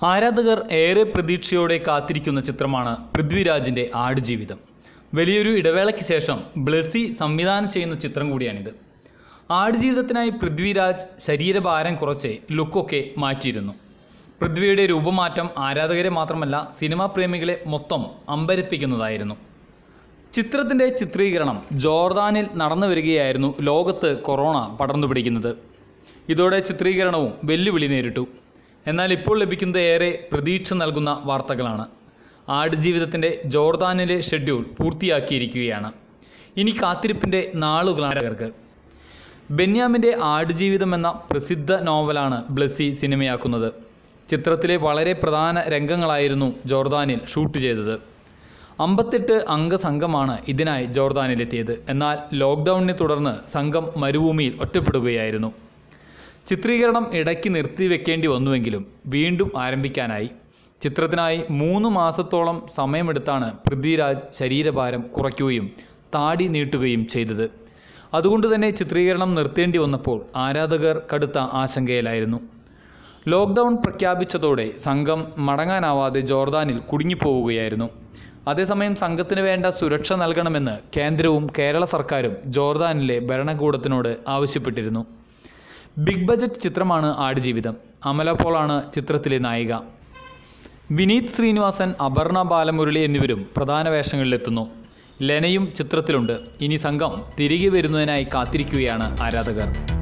ആരാധകർ ഏറെ പ്രതീക്ഷയോടെ കാത്തിരിക്കുന്ന ചിത്രമാണ് പൃഥ്വിരാജിൻ്റെ ആടുജീവിതം. വലിയൊരു ഇടവേളയ്ക്ക് ശേഷം ബ്ലെസ്സി സംവിധാനം ചെയ്യുന്ന ചിത്രം കൂടിയാണിത്. ആടുജീവിതത്തിനായി പൃഥ്വിരാജ് ശരീരഭാരം കുറച്ച് ലുക്കൊക്കെ മാറ്റിയിരുന്നു. പൃഥ്വിയുടെ രൂപമാറ്റം ആരാധകരെ മാത്രമല്ല സിനിമാ പ്രേമികളെ മൊത്തം അമ്പരപ്പിക്കുന്നതായിരുന്നു. ചിത്രത്തിൻ്റെ ചിത്രീകരണം ജോർദാനിൽ നടന്നു വരികയായിരുന്നു. ലോകത്ത് കൊറോണ പടർന്നു പിടിക്കുന്നത്. ഇതോടെ ചിത്രീകരണവും വെല്ലുവിളി നേരിട്ടു. എന്നാൽ ഇപ്പോൾ ലഭിക്കുന്നത് ഏറെ പ്രതീക്ഷ നൽകുന്ന വാർത്തകളാണ്. ആടുജീവിതത്തിൻ്റെ ജോർദാനിലെ ഷെഡ്യൂൾ പൂർത്തിയാക്കിയിരിക്കുകയാണ്. ഇനി കാത്തിരിപ്പിൻ്റെ നാളുകളാണ്. ബെന്യാമിൻ്റെ ആടുജീവിതം എന്ന പ്രസിദ്ധ നോവലാണ് ബ്ലെസ്സി സിനിമയാക്കുന്നത്. ചിത്രത്തിലെ വളരെ പ്രധാന രംഗങ്ങളായിരുന്നു ജോർദാനിൽ ഷൂട്ട് ചെയ്തത്. 58 അംഗ സംഘമാണ് ഇതിനായി ജോർദാനിലെത്തിയത്. എന്നാൽ ലോക്ക്ഡൗണിനെ തുടർന്ന് സംഘം മരുഭൂമിയിൽ ഒറ്റപ്പെടുകയായിരുന്നു. ചിത്രീകരണം ഇടയ്ക്ക് നിർത്തിവെക്കേണ്ടി വന്നുവെങ്കിലും വീണ്ടും ആരംഭിക്കാനായി. ചിത്രത്തിനായി 3 മാസത്തോളം സമയമെടുത്താണ് പൃഥ്വിരാജ് ശരീരഭാരം കുറയ്ക്കുകയും താടി നീട്ടുകയും ചെയ്തത്. അതുകൊണ്ട് തന്നെ ചിത്രീകരണം നിർത്തേണ്ടി വന്നപ്പോൾ ആരാധകർ കടുത്ത ആശങ്കയിലായിരുന്നു. ലോക്ക്ഡൗൺ പ്രഖ്യാപിച്ചതോടെ സംഘം മടങ്ങാനാവാതെ ജോർദാനിൽ കുടുങ്ങിപ്പോവുകയായിരുന്നു. അതേസമയം സംഘത്തിന് വേണ്ട സുരക്ഷ നൽകണമെന്ന് കേന്ദ്രവും കേരള സർക്കാരും ജോർദാനിലെ ഭരണകൂടത്തിനോട് ആവശ്യപ്പെട്ടിരുന്നു. ബിഗ് ബജറ്റ് ചിത്രമാണ് ആടുജീവിതം. അമല പോളാണ് ചിത്രത്തിലെ നായിക. വിനീത് ശ്രീനിവാസൻ, അപർണ ബാലമുരളി എന്നിവരും പ്രധാന വേഷങ്ങളിലെത്തുന്നു. ലെനയും ചിത്രത്തിലുണ്ട്. ഇനി സംഘം തിരികെ വരുന്നതിനായി കാത്തിരിക്കുകയാണ് ആരാധകർ.